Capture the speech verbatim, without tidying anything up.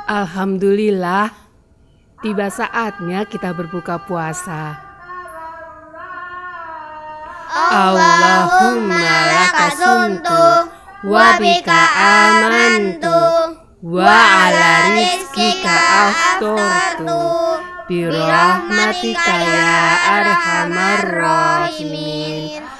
Alhamdulillah, tiba saatnya kita berbuka puasa. Allahumma lakasumtu wa bika amantu wa ala rizkika aftortu birahmatika ya arhamar rahimin.